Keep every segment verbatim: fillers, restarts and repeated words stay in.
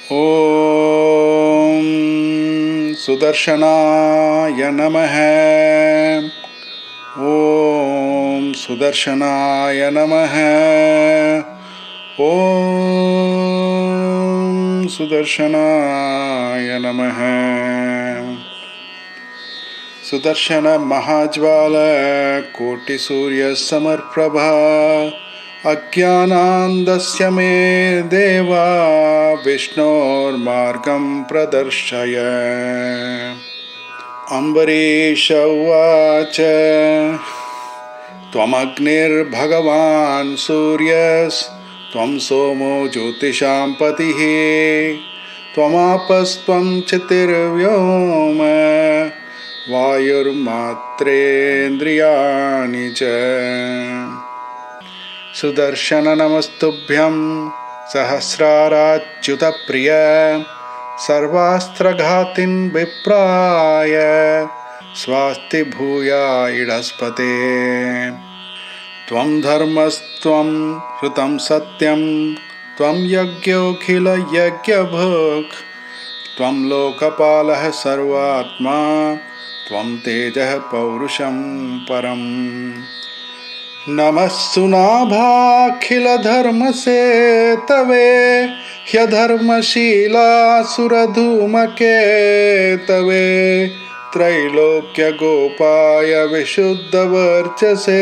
ओम सुदर्शनाय नमः। ओम सुदर्शनाय नमः। ओम सुदर्शनाय नमः। सुदर्शन महाज्वाल कोटि सूर्य समप्रभा अज्ञानान्धस्य मे देवा विष्णोर्मार्गं प्रदर्शय। अम्बरीष उवाच त्वमग्निर्भगवान् सूर्यस्त्वं सोमो ज्योतिषां पतिः त्वमापस्त्वं क्षितिर्व्योम वायुर्मात्रेन्द्रियाणि च। सुदर्शन नमस्तुभ्यं सहस्राराच्युत प्रिय सर्वास्त्रघातिन् विप्राय स्वास्ति भूयायिडस्पते। त्वं धर्मस्त्वं ऋतं सत्यं त्वं यज्ञोऽखिल यज्ञभुक् त्वं लोकपालः सर्वात्मा त्वं तेजः पौरुषं परम्। नमस्सुनाभाखिलधर्मसेतवे ह्यधर्मशीलासुरधूमकेतवे त्रैलोक्यगोपाय विशुद्धवर्चसे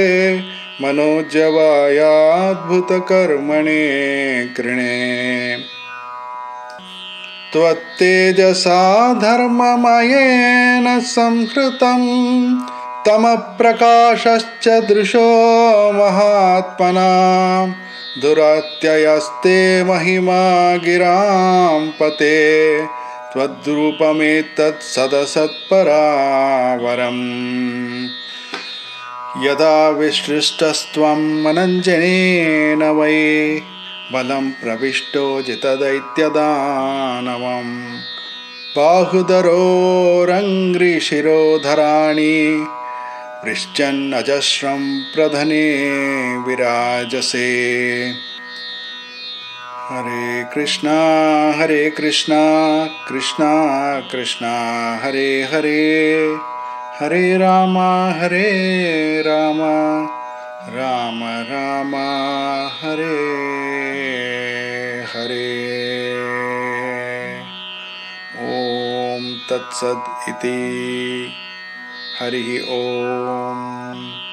मनोजवायाद्भुतकर्मणे कृणे। त्वत्तेजसा धर्ममयेन संहृतं तमप्रकाशश्च दृशो महात्मना दुरात्ययस्ते महिमा गिरां पते त्वद्रूपमेतत् सदसत्परावरम्। यदा विसृष्टस्त्वं मनञ्जनेन वै बलं प्रविष्टो जितदैत्यदानवं बाहुधरोरङ्घ्रिशिरोधराणि पृश्चन्नजस्रं प्रधने विराजसे। हरे कृष्णा हरे कृष्णा कृष्णा कृष्णा हरे हरे हरे राम हरे राम राम राम हरे हरे। ओम तत्सत् इति। हरि ओम।